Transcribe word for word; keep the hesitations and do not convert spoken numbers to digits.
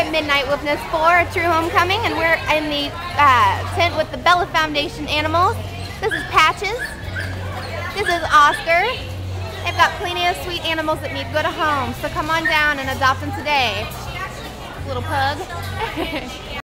at Midnight Witness for A True Homecoming, and we're in the uh, tent with the Bella Foundation animals. This is Patches. This is Oscar. They've got plenty of sweet animals that need good a home, so come on down and adopt them today. Little pug.